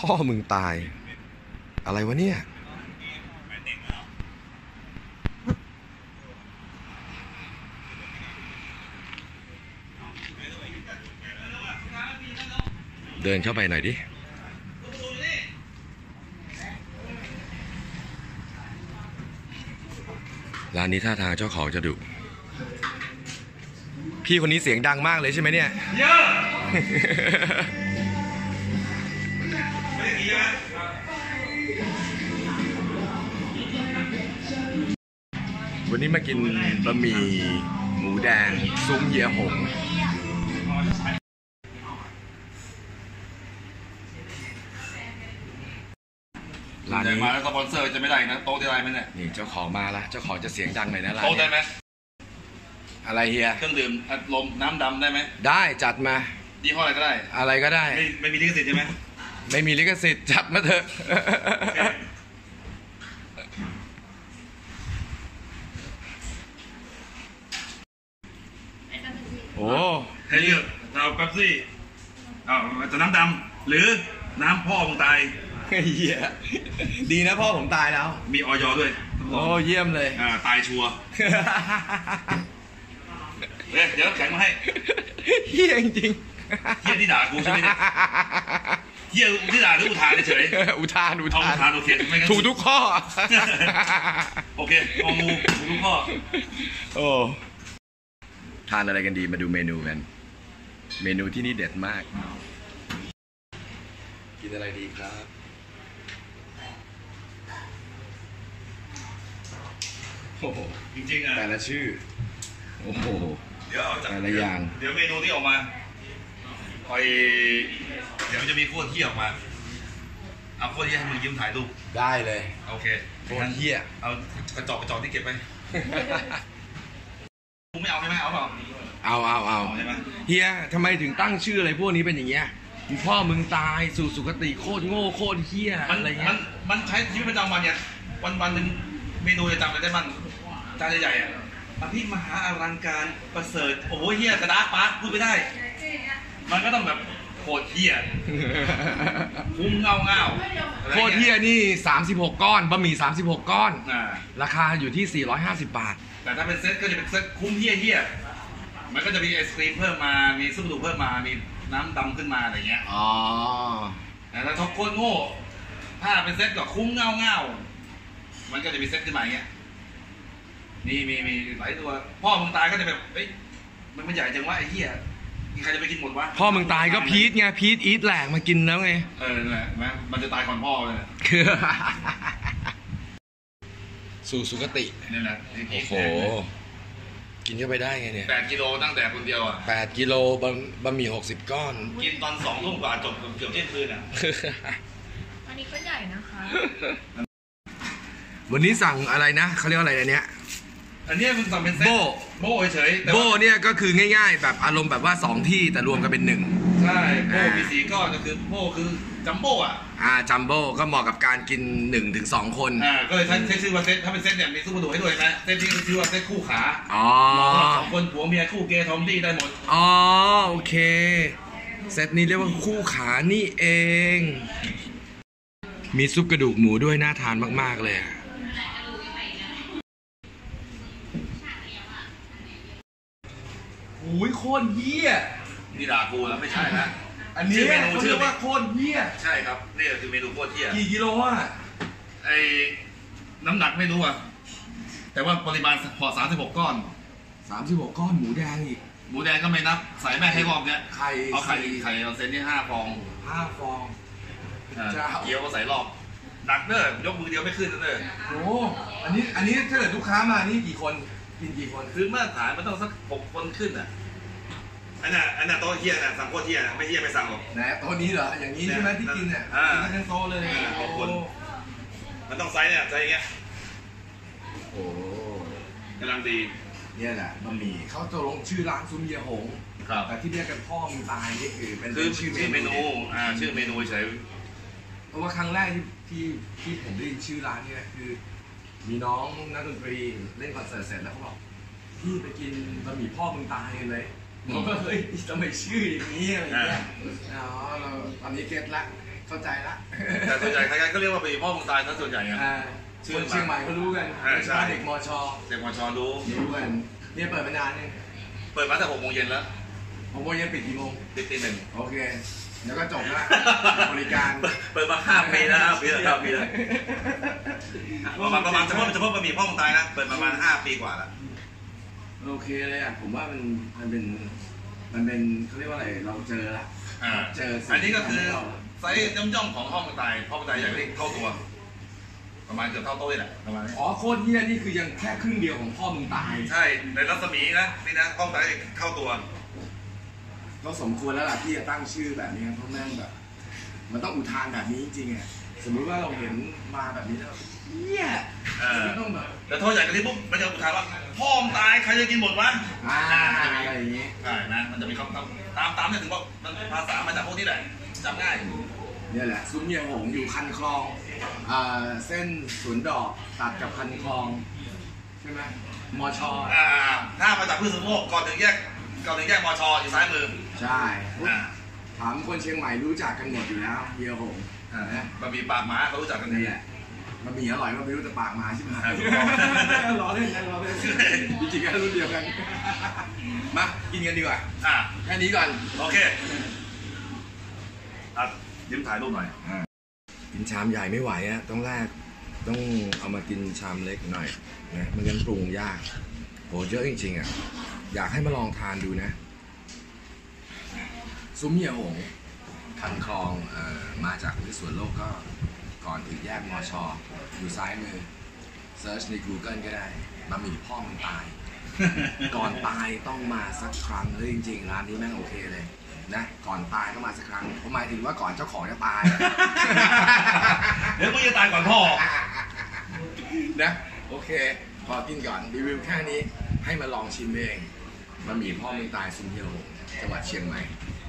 พ่อมึงตายอะไรวะเนี่ยเดินเข้าไปหน่อยดิร้านนี้ท่าทางเจ้าของจะดุพี่คนนี้เสียงดังมากเลยใช่ไหมเนี่ยเยอะวันนี้มากินบะหมี่หมูแดงซุ้มเฮียหงร้านนี้มาแล้วสปอนเซอร์จะไม่ได้นะโต๊ะได้ไหมเนี่ยนี่เจ้าของมาละเจ้าของจะเสียงดังหน่อยนะร้านโต๊ะได้ไหมอะไรเฮียเครื่องดื่มอัดลมน้ำดำได้ไหมได้จัดมายี่ห้ออะไรก็ได้อะไรก็ได้ไม่มีลิขสิทธิ์ใช่ไหมไม่มีลิขสิทธิ์จัดมาเถอะโอ้ให้เลือกเราเป๊ปซี่จะน้ำดำหรือน้ำพ่อมึงตายเหี้ยดีนะพ่อผมตายแล้วมีออยด้วยโอ้เยี่ยมเลยตายชัวร์เดี๋ยวแข็งมาให้เหี้ยจริงเหี้ยที่ด่ากูใช่ไหมเหี้ยที่ด่าหรืออุทานเฉยอุทานโอเคถูกทุกข้อโอเคงองูถูกทุกข้อโอ้ทานอะไรกันดีมาดูเมนูกันเมนูที่นี่เด็ดมากกินอะไรดีครับโอ้โหจริงๆแต่ละชื่อโอ้โหแต่ละอย่างเดี๋ยวเมนูที่ออกมาเดี๋ยวจะมีโคตรเที่ยออกมาเอาโคตรเที่ยให้มึงยืมถ่ายรูปได้เลยโอเคโคตรเที่ยเอากระจอกที่เก็บไปกูไม่เอาใช่ไหมเอาเปล่าเอาเฮียทำไมถึงตั้งชื่ออะไรพวกนี้เป็นอย่างเงี้ยพ่อมึงตายสู่สุคติโคตรโง่โคตรเฮียอะไรเงี้ยมันใช้ชีวิตประจำวันเนี่ยวันหนึ่งเมนูจะจำอะไรได้บ้างจานใหญ่ๆอภิมหาอลังการประเสริฐโอ้โหเฮียกระดาษปาร์คพูดไม่ได้มันก็ต้องแบบโคตรเฮียคุ้มเงาโคตรเฮียนี่36ก้อนบะหมี่36ก้อนราคาอยู่ที่450 บาทแต่ถ้าเป็นเซตก็จะเป็นเซตคุ้มเฮียมันก็จะมีไอศครีมเพิ่มมามีซุปดูเพิ่มมามีน้ำดำขึ้นมาอะไรเงี้ยแต่ถ้าท็อปโคตรโง่ถ้าเป็นเซตก็คุ้มเงามันก็จะมีเซตขึ้นมาอย่างเงี้ยมีหลายตัวพ่อมึงตายก็จะแบบเฮ้ยมันใหญ่จังวะไอ้เหี้ยใครจะไปกินหมดวะพ่อมึงตายก็พีทไงพีทอีทแหลกมากินแล้วไงนั่นแหละมันจะตายก่อนพ่อเลยสู่สุคตินี่แหละโอ้โหกินเข้าไปได้ไงเนี่ย 8 กิโลตั้งแต่คนเดียว 8 กิโลบะหมี่60 ก้อนกินตอน2 ทุ่มกว่าจบเกือบเที่ยงคืนอันนี้ก็ใหญ่นะคะวันนี้สั่งอะไรนะเขาเรียกอะไรอันเนี้ยมึงสั่งเป็นเซ็ตโบเฉยโบเนี่ยก็คือง่ายๆแบบอารมณ์แบบว่า2ที่แต่รวมกันเป็น1 ใช่โบมี4ก้อนก็คือโบคือจัมโบ้จัมโบ้ก็เหมาะกับการกิน 1-2 คนก็เลยใช้ชื่อว่าเซ็ตถ้าเป็นเซ็ตเนี่ยมีซุปกระดูกให้ด้วยนะเซ็ตนี้ชื่อว่าเซ็ตคู่ขา2 คนผัวเมียคู่เกย์ทอมดี้ได้หมดโอเคเซตนี้เรียกว่าคู่ขานี่เองมีซุปกระดูกหมูด้วยน่าทานมากๆเลยโอ้ยโคตรเหี้ยนี่ด่ากูแล้วไม่ใช่นะอันนี้เมนูชื่อว่าโคตรเหี้ยใช่ครับนี่คือเมนูโคตรเหี้ยกี่กิโลน้ำหนักไม่รู้แต่ว่าปริมาณพอ36 ก้อน 36 ก้อนหมูแดงอีกหมูแดงก็ไม่นับใส่แม่ให้รอบเนี้ยเอาไข่เอาเซนนี่5 ฟองเกี๊ยวก็ใส่รอบหนักเด้อยกมือเดียวไม่ขึ้นเด้อโอ้อันนี้ถ้าเกิดลูกค้ามานี่กี่คนกินกี่คนคือมาตรฐานมันต้องสัก6 คนขึ้นอันน่ะโต๊ะเฮียน่ะสั่งโคตรเฮียไม่เฮียไม่สั่งหรอกนะโต๊ะนี้เหรออย่างนี้ใช่ไหมที่กินเนี่ยกินทั้งโต๊ะเลย 6 คนมันต้องไซส์เนี่ยไซส์อย่างเงี้ยโอ้กำลังดีเนี่ยแหละบะหมี่เขาจะลงชื่อร้านซุ้มเฮียหงแต่ที่เรียกกันพ่อมึงตายนี่คือเป็นชื่อเมนูชื่อเมนูเฉยเพราะว่าครั้งแรกที่ผมได้ยินชื่อร้านนี่คือมีน้องนักดนตรีเล่นคอนเสิร์ตเสร็จแล้วเขาบอกพี่ไปกินบะหมี่พ่อมึงตายกันเลยผมก็เฮ้ยทำไมชื่ออย่างนี้อะไรเงี้ยเราตอนนี้เก็ตละเข้าใจละแต่ส่วนใหญ่ใครๆก็เรียกว่าบะหมี่พ่อมึงตายซะส่วนใหญ่ไงคนเชียงใหม่เขารู้กันใช่เด็กมชเด็กมชรู้รู้กันเนี่ยเปิดมานานเนี่ยเปิดมาแต่6 โมงเย็นแล้วผมว่ายังปิดกี่โมงปิดตี 1 โอเคแล้วก็จบละบริการเปิดมา5 ปีแล้ว5 ปีแล้ว5 ปีแล้วประมาณเฉพาะบะหมี่พ่อมึงตายนะเปิดประมาณ5 ปีกว่าแล้วโอเคเลยอ่ะผมว่ามันเป็นเขาเรียกว่าอะไรเราเจอละเจอสิ่งอันนี้ก็คือไซส์ย่อมๆของพ่อมึงตายพ่อมึงตายใหญ่เท่าตัวประมาณเกือบเท่าโต๊ะแหละประมาณนี้อ๋อโคตรเฮี้ยนี่คือยังแค่ครึ่งเดียวของพ่อมึงตายใช่ในรัศมีนะนี่นะพ่อมึงตายเท่าตัวก็สมควรแล้วล่ะที่จะตั้งชื่อแบบนี้เพราะแม่งแบบ มันต้องอุทานแบบนี้จริงๆอ่ะสมมติว่าเราเห็นมาแบบนี้แล้วเฮี้ยไม่ต้องแบบแต่โทษใหญ่กันที่ปุ๊บมันจะอุทานว่าพ่อมึงตายใครจะกินหมดวะอะไรอย่างงี้ใช่นะมันจะมีคำตามเนี่ยถึงว่ามันภาษามาจากพวกนี้แหละจำง่ายเนี่ยแหละซุ้มเฮียหงอยู่คันคลองเส้นสวนดอกตัดกับคันคลองใช่ไหมมชถ้ามาจากพืชสวนโมกก่อนถึงแยกมชอยู่ซ้ายมือใช่ถามคนเชียงใหม่รู้จักกันหมดอยู่แล้วเฮียหงบะหมี่ปากหมาเขารู้จักกันดีนี่แหละมันมีอร่อยมันไม่รู้แต่ปากมาใช่ไหมรอเล่นจริงๆก็รุ่นเดียวกันมากินกันดีกว่าแค่นี้ก่อนโอเคยิ้มถ่ายรูปหน่อยกินชามใหญ่ไม่ไหวอ่ะต้องเอามากินชามเล็กหน่อยนะมันกันปรุงยากโหเยอะจริงๆอ่ะอยากให้มาลองทานดูนะซุ้มเฮียหงคันคลองมาจากที่สวนโลกก็ก่อนถึงแยกมชอยู่ซ้ายมือเซิร์ชใน Google ก็ได้บะหมี่พ่อมึงตาย ก่อนตายต้องมาสักครั้งเลยจริงๆร้านนี้แม่งโอเคเลยนะก่อนตายต้องมาสักครั้งผมหมายถึงว่าก่อนเจ้าของจะตายเดี๋ยวมึงจะตายก่อนพ่อนะโอเคขอกินก่อนรีวิวแค่นี้ให้มาลองชิมเองบะหมี่พ่อมึงตายซุนเฮียวจังหวัดเชียงใหม่